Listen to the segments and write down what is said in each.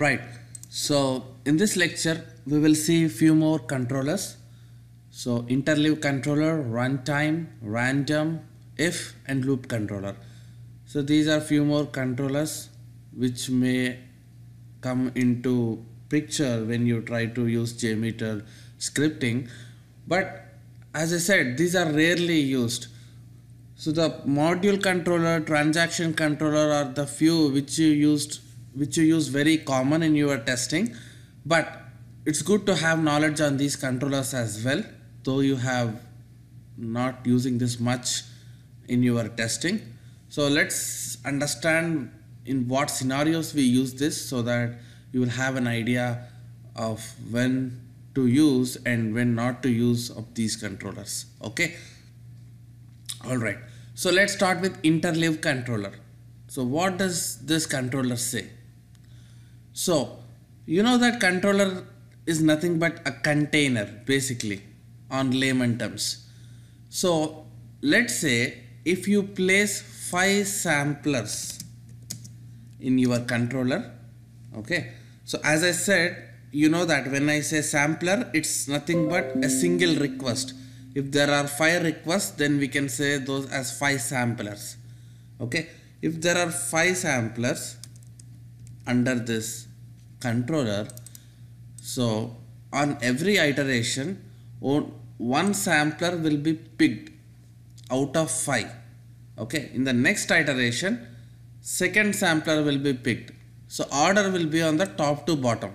Right. So in this lecture, we will see few more controllers. So interleave controller, runtime, random, if and loop controller. So these are few more controllers which may come into picture when you try to use JMeter scripting. But as I said, these are rarely used. So the module controller, transaction controller are the few which you use very common in your testing. But it's good to have knowledge on these controllers as well, though you have not using this much in your testing. So let's understand in what scenarios we use this so that you will have an idea of when to use and when not to use of these controllers. Okay. Alright. So let's start with interleave controller. So what does this controller say? So you know that controller is nothing but a container basically on layman terms. So let's say if you place 5 samplers in your controller, okay. So as I said, you know that when I say sampler, it's nothing but a single request. If there are 5 requests, then we can say those as 5 samplers. Okay. If there are 5 samplers under this controller, so on every iteration, one sampler will be picked out of 5. Okay. In the next iteration, second sampler will be picked. So order will be on the top to bottom.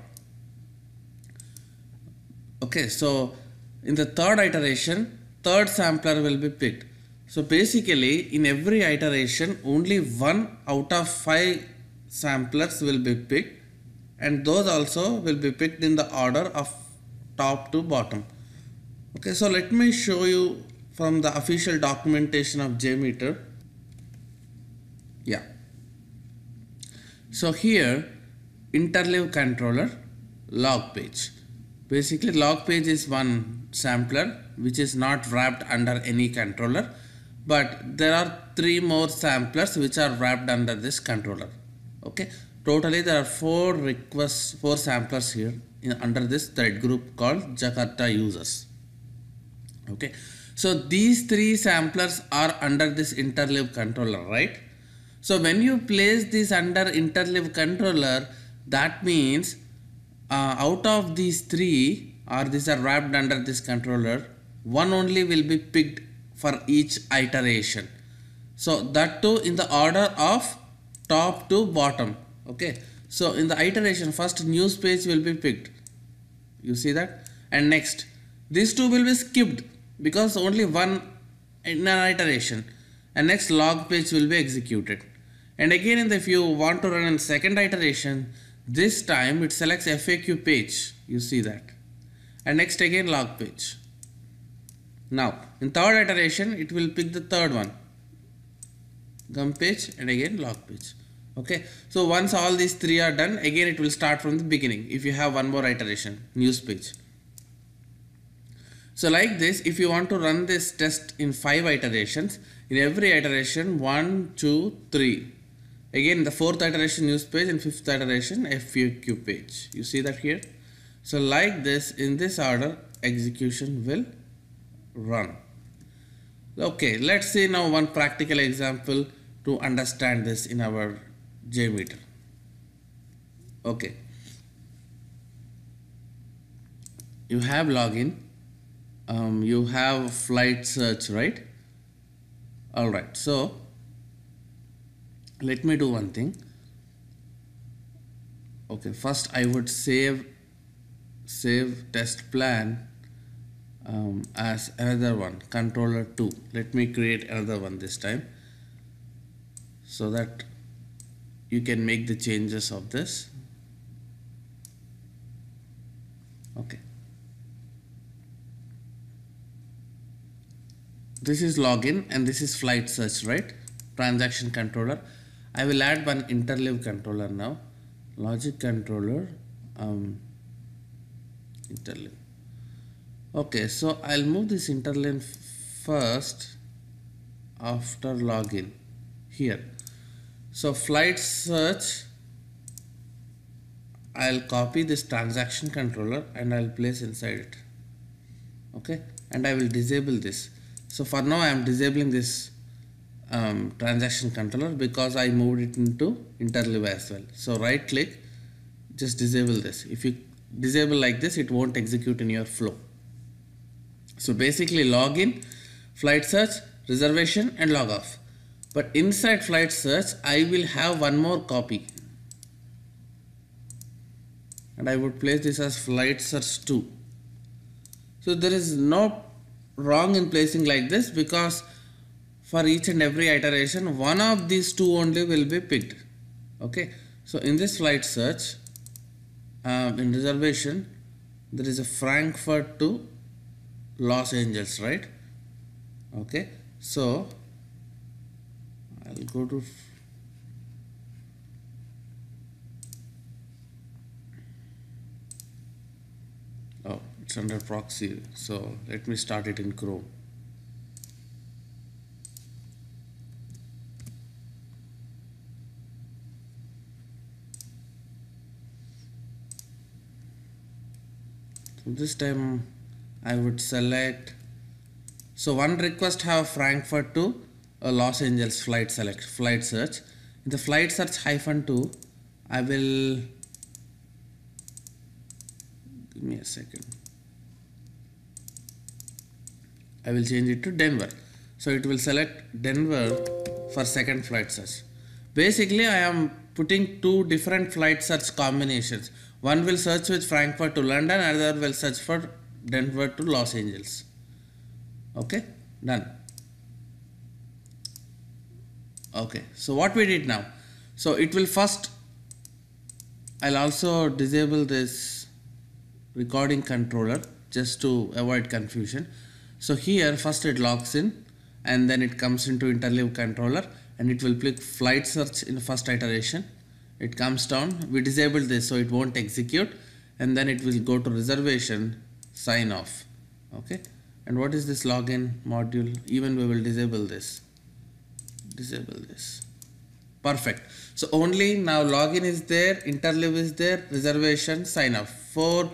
Okay. So in the third iteration, third sampler will be picked. So basically in every iteration only 1 out of 5 samplers will be picked, and those also will be picked in the order of top to bottom. Okay, so let me show you from the official documentation of JMeter. Yeah. So here interleave controller log page. Basically log page is one sampler which is not wrapped under any controller, but there are 3 more samplers which are wrapped under this controller. Okay, totally there are 4 samplers here under this thread group called Jakarta users. Okay, so these 3 samplers are under this interleave controller, right? So when you place this under interleave controller, that means out of these 3, or these are wrapped under this controller, 1 only will be picked for each iteration. So that too in the order of top to bottom. Okay. So in the iteration, first news page will be picked. You see that? And next, these 2 will be skipped because only 1 in an iteration. And next log page will be executed. And again, if you want to run in second iteration, this time it selects FAQ page. You see that. And next again log page. Now in third iteration, it will pick the third one, gum page, and again log page. Okay. So once all these 3 are done, again it will start from the beginning if you have one more iteration, news page. So like this, if you want to run this test in 5 iterations, in every iteration 1, 2, 3. Again the 4th iteration news page and 5th iteration FAQ page. You see that here? So like this, in this order execution will run. Okay, let's see now one practical example to understand this in our JMeter. Okay, you have login, you have flight search, right? Alright, so let me do one thing. Okay, first I would save test plan as another one, controller 2. Let me create another one this time so that you can make the changes of this. Okay, this is login and this is flight search, right? Transaction controller. I will add one interleave controller now, logic controller, interleave. Okay, so I'll move this interleave first after login here. So flight search I'll copy this transaction controller and I'll place inside it. Okay, and I will disable this. So for now I am disabling this transaction controller because I moved it into interleave as well. So right click, just disable this. If you disable like this, it won't execute in your flow. So basically login, flight search, reservation and log off. But inside flight search I will have one more copy and I would place this as flight search 2. So there is no wrong in placing like this because for each and every iteration one of these two only will be picked. Okay, so in this flight search in reservation there is a Frankfurt to Los Angeles, right? Okay, so I'll go to it's under proxy, so let me start it in Chrome. So this time I would select, so one request have Frankfurt to Los Angeles flight search. In the flight search -2 I will, give me a second, I will change it to Denver. So it will select Denver for second flight search. Basically I am putting two different flight search combinations. One will search with Frankfurt to London, another will search for Denver to Los Angeles. Okay, done. Okay, so what we did now, so it will first, I'll also disable this recording controller just to avoid confusion. So here first it logs in and then it comes into interleave controller and it will pick flight search in the first iteration. It comes down, we disabled this so it won't execute, and then it will go to reservation, sign off. Okay, and what is this login module? Even we will disable this. Perfect. So only now login is there, interleave is there, reservation, sign off. 4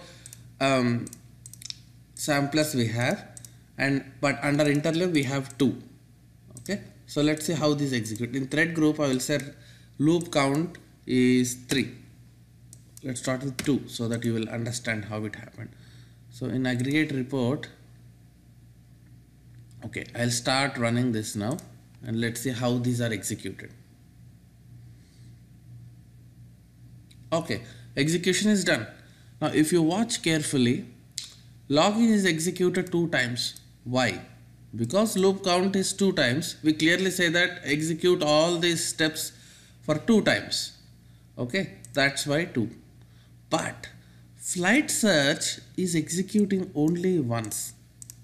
samplers we have, and but under interleave we have 2. Okay, so let's see how this execute. In thread group I will say loop count is 3. Let's start with 2 so that you will understand how it happened. So in aggregate report, okay, I'll start running this now and let's see how these are executed. Okay, execution is done. Now if you watch carefully, login is executed 2 times. Why? Because loop count is 2 times, we clearly say that execute all these steps for 2 times. Okay, that's why 2. But flight search is executing only once.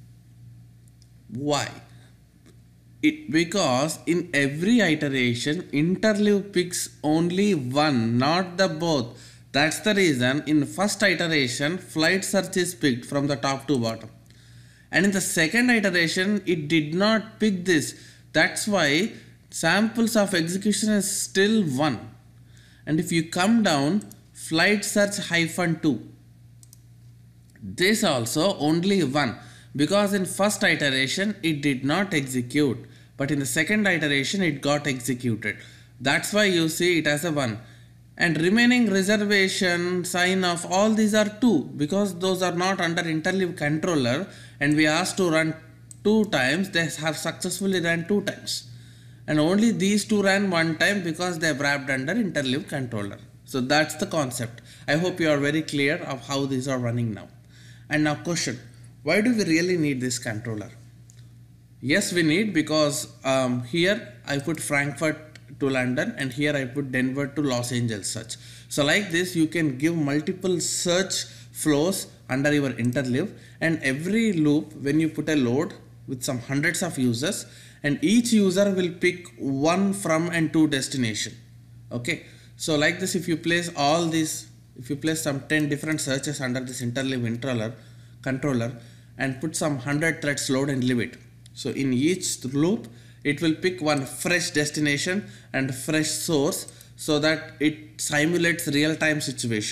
Why? Because in every iteration interleave picks only one, not the both. That's the reason in first iteration flight search is picked from the top to bottom, and in the second iteration it did not pick this. That's why samples of execution is still 1. And if you come down, flight search -2, this also only 1, because in first iteration it did not execute, but in the second iteration it got executed. That's why you see it as a 1. And remaining reservation, sign off, all these are 2 because those are not under interleave controller, and we asked to run 2 times. They have successfully run 2 times, and only these 2 ran 1 time because they are wrapped under interleave controller. So that's the concept. I hope you are very clear of how these are running now. And now question, why do we really need this controller? Yes, we need, because here I put Frankfurt to London and here I put Denver to Los Angeles search. So like this you can give multiple search flows under your interleave, and every loop when you put a load with some hundreds of users, and each user will pick 1 from and to destination. Okay, so like this, if you place all these, if you place some 10 different searches under this interleave controller and put some 100 threads load and leave it, so in each loop it will pick one fresh destination and fresh source, so that it simulates real-time situation.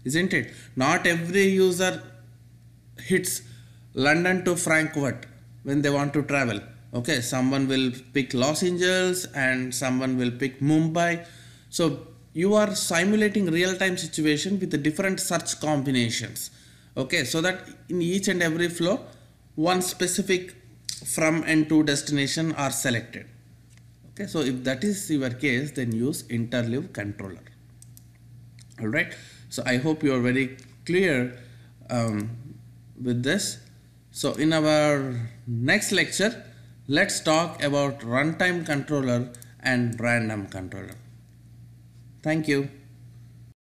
isn't it? Not every user hits London to Frankfurt when they want to travel. Okay, someone will pick Los Angeles and someone will pick Mumbai. So you are simulating real-time situation with the different search combinations. Okay, so that in each and every flow, one specific from and to destination are selected. Okay, so if that is your case, then use interleave controller. All right, so I hope you are very clear with this. So in our next lecture, let's talk about runtime controller and random controller. Thank you.